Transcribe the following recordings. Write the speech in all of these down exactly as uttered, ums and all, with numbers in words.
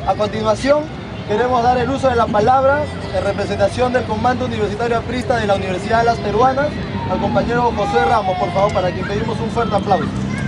A continuación, queremos dar el uso de la palabra en representación del Comando Universitario Aprista de la Universidad de las Peruanas al compañero José Ramos, por favor, para quien pedimos un fuerte aplauso.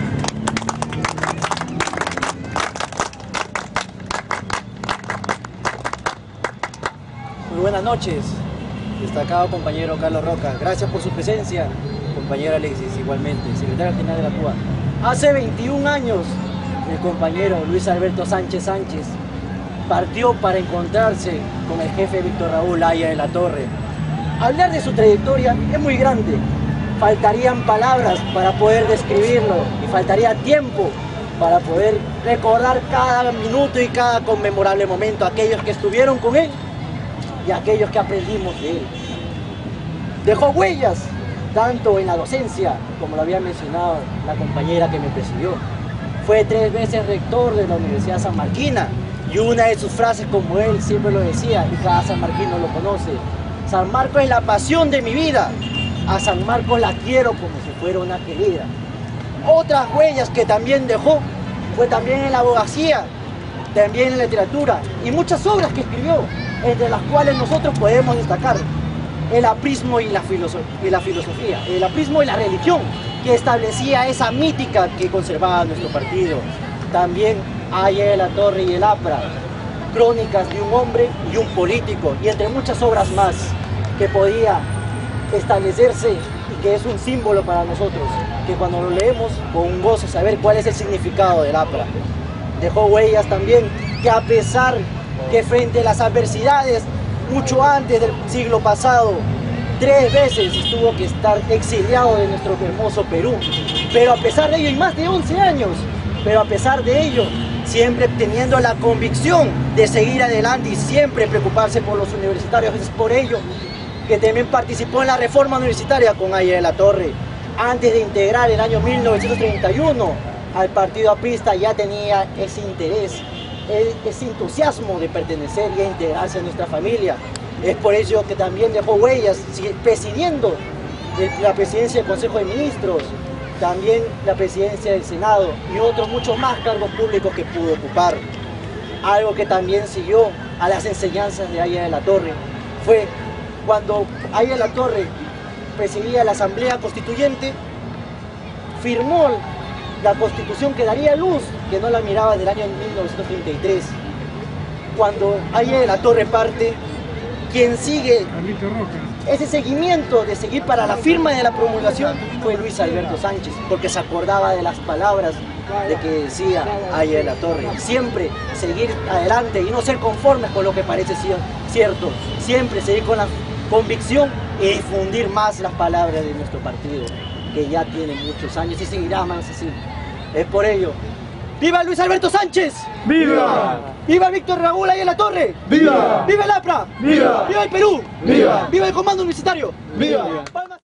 Muy buenas noches, destacado compañero Carlos Roca. Gracias por su presencia, compañero Alexis, igualmente, secretario general de la P U A. Hace veintiún años, el compañero Luis Alberto Sánchez Sánchez partió para encontrarse con el jefe Víctor Raúl Haya de la Torre. Hablar de su trayectoria es muy grande. Faltarían palabras para poder describirlo y faltaría tiempo para poder recordar cada minuto y cada conmemorable momento, aquellos que estuvieron con él y aquellos que aprendimos de él. Dejó huellas, tanto en la docencia, como lo había mencionado la compañera que me presidió. Fue tres veces rector de la Universidad Sanmarquina, y una de sus frases, como él siempre lo decía, y cada sanmarquino lo conoce: San Marcos es la pasión de mi vida, a San Marcos la quiero como si fuera una querida. Otras huellas que también dejó fue también en la abogacía, también en la literatura, y muchas obras que escribió, entre las cuales nosotros podemos destacar el aprismo y la, filoso y la filosofía, el aprismo y la religión, que establecía esa mítica que conservaba nuestro partido. También Haya de la Torre y el APRA, crónicas de un hombre y un político, y entre muchas obras más que podía establecerse y que es un símbolo para nosotros, que cuando lo leemos con un gozo saber cuál es el significado del APRA. Dejó huellas también que, a pesar que frente a las adversidades, mucho antes del siglo pasado, tres veces tuvo que estar exiliado de nuestro hermoso Perú, pero a pesar de ello, y más de once años, pero a pesar de ello, siempre teniendo la convicción de seguir adelante y siempre preocuparse por los universitarios. Es por ello que también participó en la reforma universitaria con Haya de la Torre. Antes de integrar el año mil novecientos treinta y uno al partido aprista, ya tenía ese interés, ese entusiasmo de pertenecer y a integrarse a nuestra familia. Es por ello que también dejó huellas presidiendo la presidencia del Consejo de Ministros, también la presidencia del Senado y otros muchos más cargos públicos que pudo ocupar. Algo que también siguió a las enseñanzas de Haya de la Torre fue cuando Haya de la Torre presidía la Asamblea Constituyente, firmó la Constitución que daría luz, que no la miraba del año mil novecientos treinta y tres. Cuando Haya de la Torre parte, quien sigue ese seguimiento de seguir para la firma de la promulgación fue Luis Alberto Sánchez, porque se acordaba de las palabras de que decía Haya de la Torre. Siempre seguir adelante y no ser conformes con lo que parece cierto, siempre seguir con la convicción y difundir más las palabras de nuestro partido, que ya tiene muchos años y seguirá más así. Es por ello, ¡viva Luis Alberto Sánchez! ¡Viva! ¡Viva Víctor Raúl Haya de la Torre! ¡Viva! ¡Viva el APRA! ¡Viva! ¡Viva el Perú! ¡Viva! ¡Viva el Comando Universitario! ¡Viva! ¡Palmas!